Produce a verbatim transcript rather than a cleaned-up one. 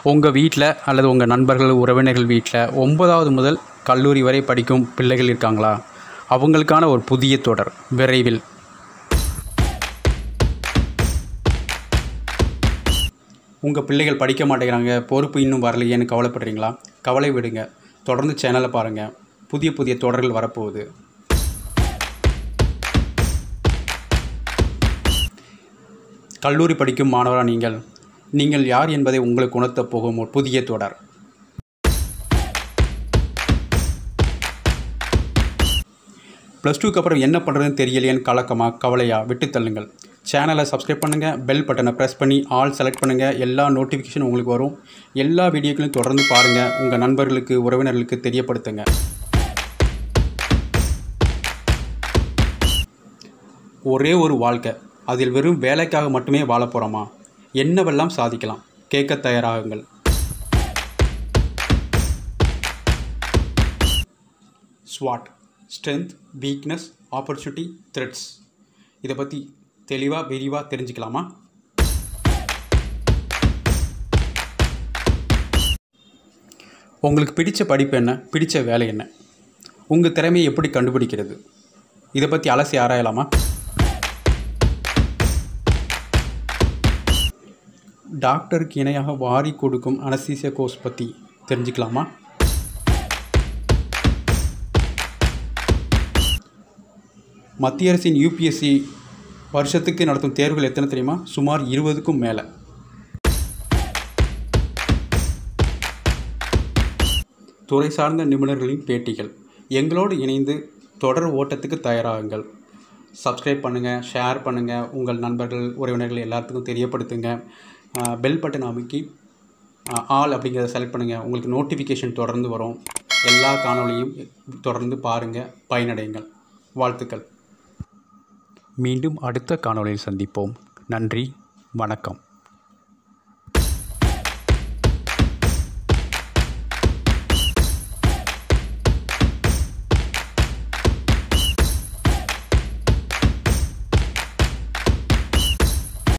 உங்கள் வீட்டில் அல்லது உங்கள் நண்பர்கள் உறவினர்கள் வீட்டில் ஒன்பதாவது முதல் கல்லூரி வரை படிக்கும் பிள்ளைகள் இருக்காங்களா? அவங்களுக்கான ஒரு புதிய தொடர் விரைவில். உங்கள் பிள்ளைகள் படிக்க மாட்டேங்கிறாங்க, பொறுப்பு இன்னும் வரலையேன்னு கவலைப்படுறீங்களா? கவலை விடுங்க, தொடர்ந்து சேனலை பாருங்கள். புதிய புதிய தொடர்கள் வரப்போகுது. கல்லூரி படிக்கும் மாணவராக நீங்கள் நீங்கள் யார் என்பதை உங்களுக்கு உணர்த்தப் போகும் ஒரு புதிய தொடர். ப்ளஸ் டூக்கு அப்புறம் என்ன பண்ணுறதுன்னு தெரியலையேன்னு கலக்கமா கவலையா விட்டு தள்ளுங்கள். சேனலை சப்ஸ்கிரைப் பண்ணுங்கள், பெல் பட்டனை ப்ரெஸ் பண்ணி ஆல் செலக்ட் பண்ணுங்கள். எல்லா நோட்டிஃபிகேஷன் உங்களுக்கு வரும். எல்லா வீடியோக்களையும் தொடர்ந்து பாருங்கள். உங்கள் நண்பர்களுக்கு உறவினர்களுக்கு தெரியப்படுத்துங்க. ஒரே ஒரு வாழ்க்கை, அதில் வெறும் வேலைக்காக மட்டுமே வாழ போகிறோமா? என்னவெல்லாம் சாதிக்கலாம்? கேட்க தயாராகுங்கள். ஸ்வாட், ஸ்ட்ரென்த், வீக்னஸ், ஆப்பர்ச்சுனிட்டி, த்ரெட்ஸ். இதை பற்றி தெளிவாக விரிவாக தெரிஞ்சுக்கலாமா? உங்களுக்கு பிடித்த படிப்பு என்ன? பிடித்த வேலை என்ன? உங்கள் திறமையை எப்படி கண்டுபிடிக்கிறது? இதை பற்றி அலசி ஆராயலாமா? டாக்டருக்கு இணையாக வாரி கொடுக்கும் அனஸ்தீசியா கோர்ஸ் பற்றி தெரிஞ்சுக்கலாமா? மத்திய அரசின் யூபிஎஸ்சி வருஷத்துக்கு நடத்தும் தேர்வுகள் எத்தனை தெரியுமா? சுமார் இருபதுக்கும் மேலே. துறை சார்ந்த நிபுணர்களின் பேட்டிகள். எங்களோடு இணைந்து தொடர் ஓட்டத்துக்கு தயாராகுங்கள். சப்ஸ்கிரைப் பண்ணுங்கள், ஷேர் பண்ணுங்கள், உங்கள் நண்பர்கள் உறவினர்கள் எல்லாத்துக்கும் தெரியப்படுத்துங்க. பெல் பட்டன் அமைக்கி ஆல் அப்படிங்கிறத செலக்ட் பண்ணுங்கள். உங்களுக்கு நோட்டிஃபிகேஷன் தொடர்ந்து வரும். எல்லா காணொளியும் தொடர்ந்து பாருங்கள், பயனடையுங்கள். வாழ்த்துக்கள். மீண்டும் அடுத்த காணொளியில் சந்திப்போம். நன்றி, வணக்கம்.